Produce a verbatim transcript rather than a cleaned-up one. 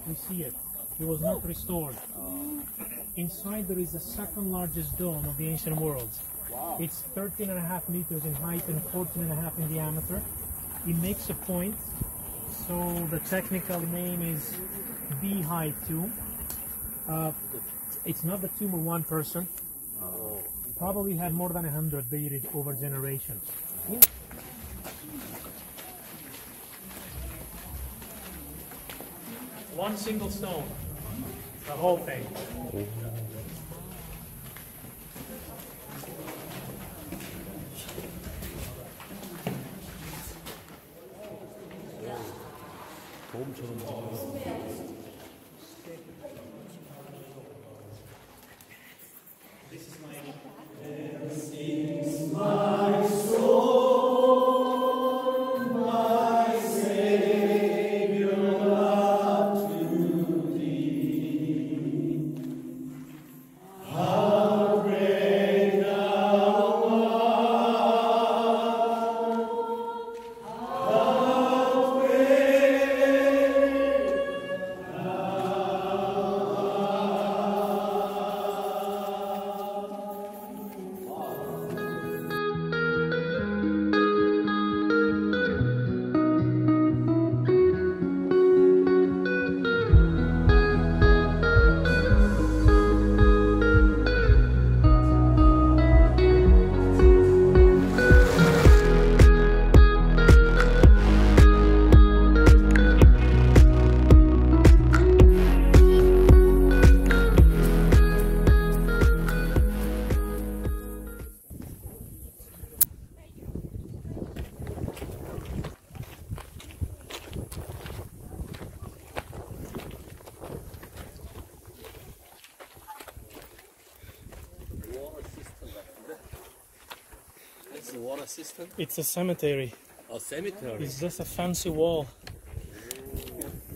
we see it. It was not restored. Inside there is the second largest dome of the ancient world. Wow. It's thirteen and a half meters in height and fourteen and a half in diameter. It makes a point, so the technical name is Beehive Tomb. Uh, it's not the tomb of one person. Oh. Probably had more than a hundred buried over generations. Yeah. One single stone, the whole thing. This is my It's a water system? It's a cemetery. A cemetery? It's just a fancy wall.